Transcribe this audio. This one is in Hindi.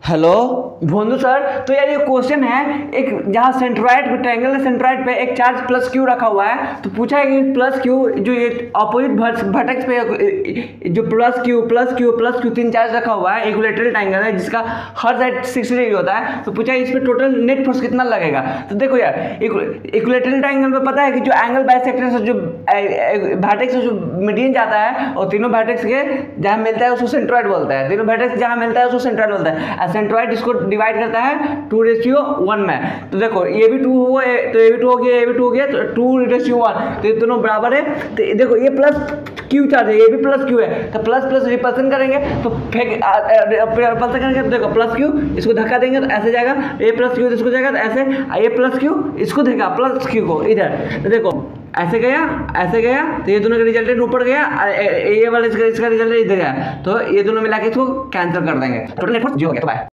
हेलो भोंदू सर। तो यार ये क्वेश्चन है, एक जहाँ सेंट्रॉइड पे ट्रायंगल है, सेंट्रॉइड पे एक चार्ज प्लस क्यू रखा हुआ है। तो पूछा है कि प्लस क्यू जो ये अपोजिट वर्टेक्स पे जो प्लस क्यू तीन चार्ज रखा हुआ है, इक्विलैटरल ट्रायंगल है जिसका हर साइड 60 डिग्री होता है। तो पूछा है इस पे टोटल नेट फोर्स कितना लगेगा। तो देखो यार, इक्विलैटरल ट्रायंगल में पता है कि जो एंगल बाइसेक्टर से जो वर्टेक्स से जो मीडियन जाता है और तीनों वर्टेक्स के जहाँ मिलता है उसको सेंट्रॉइड बोलता है। तीनों वर्टेक्स जहाँ मिलता है उसको सेंट्रॉइड बोलता है। सेंट्रॉइड इसको डिवाइड करता है 2:1 में। तो देखो ये भी 2 हुआ, तो ये भी 2 हो गया, ये भी 2 हो गया, तो 2:1। तो ये दोनों बराबर है। तो देखो ये प्लस क्यू चार्ज है, ये भी प्लस क्यू है। तो प्लस प्लस रिपल्सन करेंगे तो रिपल्सन करेंगे तो देखो प्लस क्यू इसको धक्का देंगे तो ऐसे जाएगा, ये प्लस क्यू इसको जाएगा तो ऐसे, ये प्लस क्यू इसको देगा प्लस क्यू को इधर। तो देखो ऐसे गया तो ये दोनों का रिजल्टेंट ऊपर गया, ये वाला इसका रिजल्टेंट इधर गया। तो ये दोनों मिला के इसको कैंसिल कर देंगे, टोटल नेट फोर्स 0 हो गया। तो बाय।